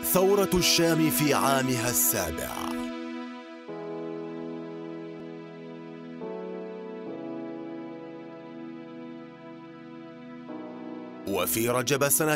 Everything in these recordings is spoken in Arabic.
ثورة الشام في عامها السابع. وفي رجب سنة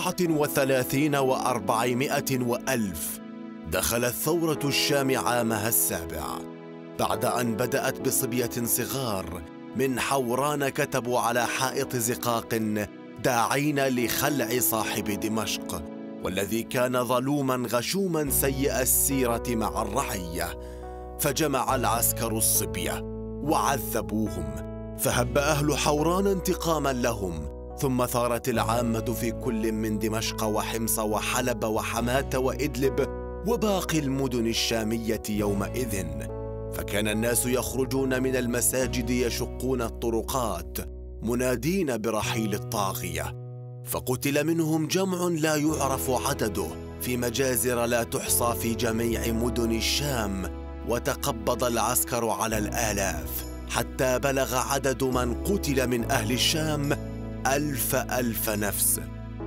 39 و400 وألف دخلت ثورة الشام عامها السابع، بعد أن بدأت بصبية صغار من حوران كتبوا على حائط زقاق داعين لخلع صاحب دمشق، والذي كان ظلوما غشوما سيء السيرة مع الرعية. فجمع العسكر الصبية وعذبوهم، فهب أهل حوران انتقاما لهم، ثم ثارت العامة في كل من دمشق وحمص وحلب وحماة وإدلب وباقي المدن الشامية يومئذ، فكان الناس يخرجون من المساجد يشقون الطرقات منادين برحيل الطاغية، فقتل منهم جمع لا يعرف عدده في مجازر لا تحصى في جميع مدن الشام، وتقبض العسكر على الآلاف حتى بلغ عدد من قتل من أهل الشام 1000 نفس،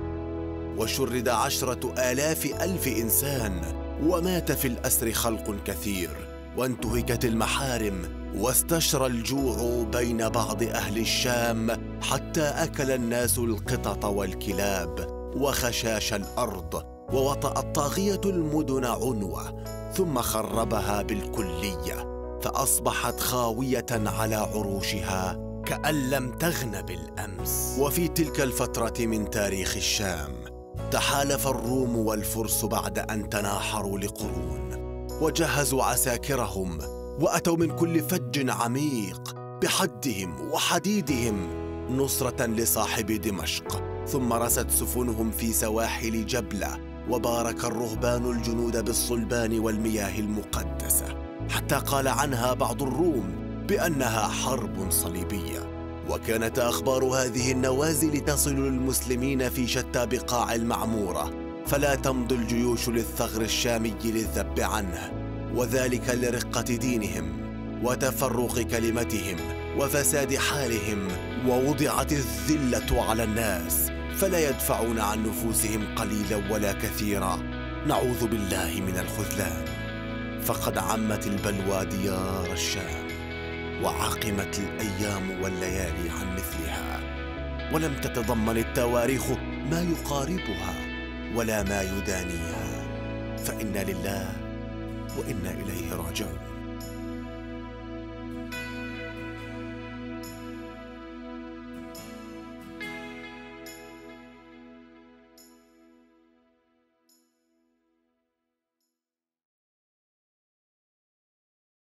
وشرد 10,000 إنسان، ومات في الأسر خلق كثير، وانتهكت المحارم، واستشرى الجوع بين بعض أهل الشام حتى أكل الناس القطط والكلاب وخشاش الأرض، ووطأ الطاغية المدن عنوة ثم خربها بالكلية، فأصبحت خاوية على عروشها كأن لم تغن بالأمس. وفي تلك الفترة من تاريخ الشام تحالف الروم والفرس بعد أن تناحروا لقرون، وجهزوا عساكرهم وأتوا من كل فج عميق بحدهم وحديدهم نصرة لصاحب دمشق، ثم رست سفنهم في سواحل جبلة، وبارك الرهبان الجنود بالصلبان والمياه المقدسة، حتى قال عنها بعض الروم بأنها حرب صليبية. وكانت أخبار هذه النوازل تصل للمسلمين في شتى بقاع المعمورة، فلا تمضي الجيوش للثغر الشامي للذب عنه، وذلك لرقة دينهم وتفرق كلمتهم وفساد حالهم، ووضعت الذلة على الناس فلا يدفعون عن نفوسهم قليلا ولا كثيرا، نعوذ بالله من الخذلان. فقد عمت البلوى ديار الشام، وعقمت الأيام والليالي عن مثلها، ولم تتضمن التواريخ ما يقاربها ولا ما يدانيها، فإنا لله وإنا إليه راجعون.